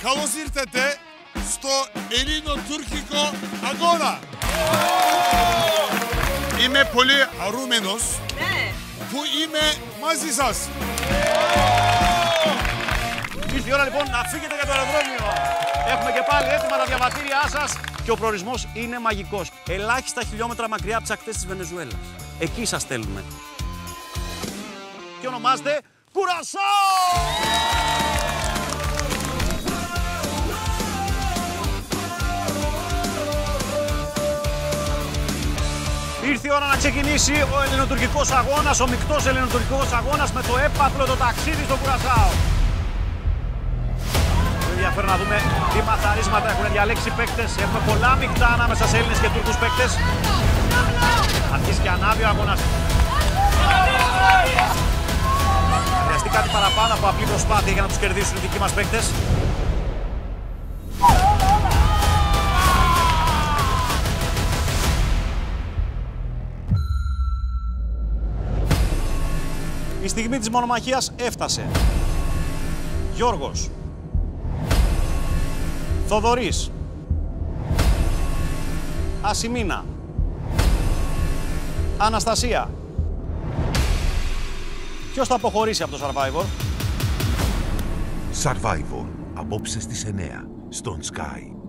Καλώς ήρθατε στο ελληνοτουρκικό αγώνα. Είμαι πολύ χαρούμενος που είμαι μαζί σας. Ήρθε η ώρα λοιπόν να φύγετε για το αεροδρόμιο. Έχουμε και πάλι έτοιμα τα διαβατήριά σας και ο προορισμός είναι μαγικός. Ελάχιστα χιλιόμετρα μακριά από τις ακτές της Βενεζουέλας. Εκεί σας στέλνουμε. Και ονομάζεται Κουρασάο! Ήρθε η ώρα να ξεκινήσει ο ελληνοτουρκικός αγώνας, ο μεικτός ελληνοτουρκικός αγώνας με το έπαθλο το ταξίδι στο Κουρασάο. Ενδιαφέρον να δούμε τι μαθαρίσματα έχουν διαλέξει οι παίκτες. Έχουμε πολλά μεικτά ανάμεσα σε Έλληνες και Τούρκους παίκτες. Αρχίζει και ανάβει ο αγώνας. Χρειαστεί κάτι παραπάνω από απλή προσπάθεια για να τους κερδίσουν οι δικοί μας παίκτες. Η στιγμή της μονομαχίας έφτασε. Γιώργος. Θοδωρής. Ασημίνα. Αναστασία. Ποιος θα αποχωρήσει από το Survivor? Survivor, απόψε στις 9, στον Sky.